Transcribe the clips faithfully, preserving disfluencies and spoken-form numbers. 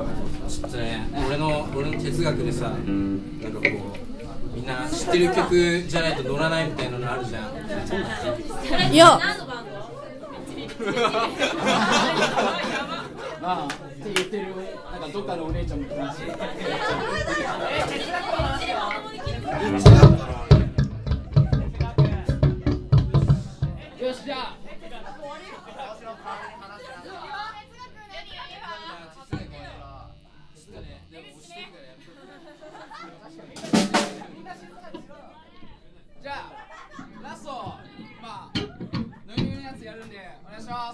ちょっとね、俺の俺の哲学でさ、なんかこうみんな知ってる曲じゃないと乗らないみたいなのあるじゃん。 いや。 ああって言ってるなんかどっかのお姉ちゃんもいたし。よしじゃあ。じゃあラストまあぬいぐるみのやつやるんでお願いします。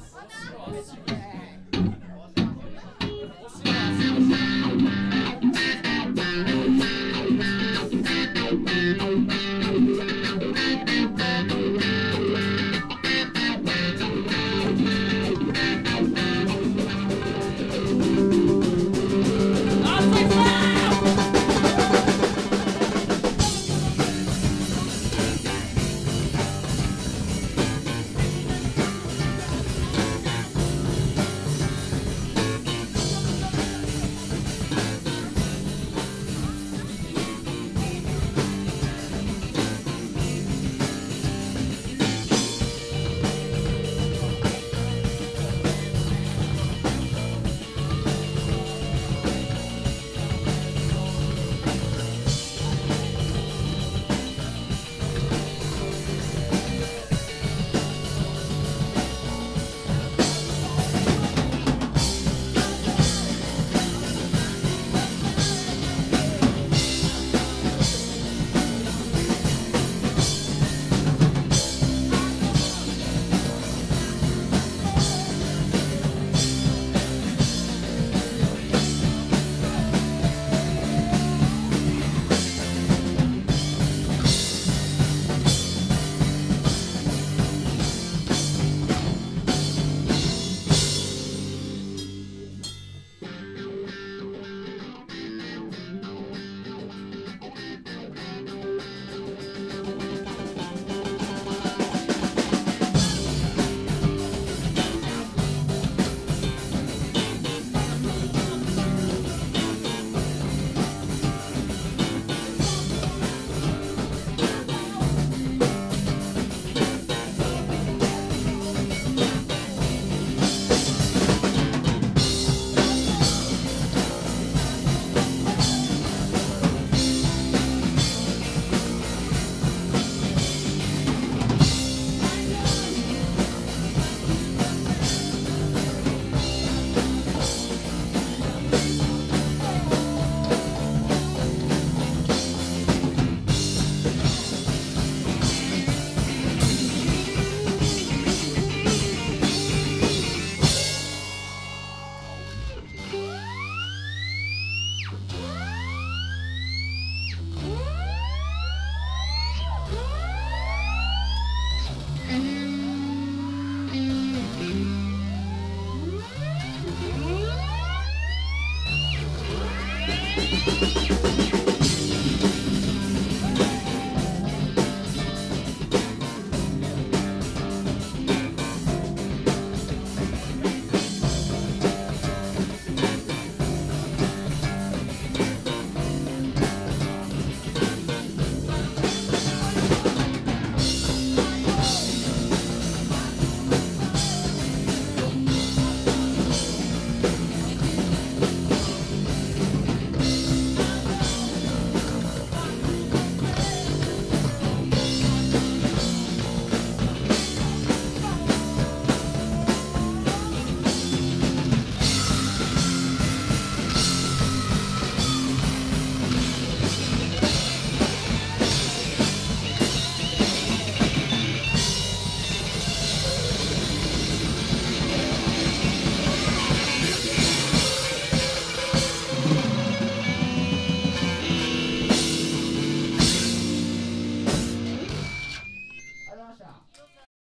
うん。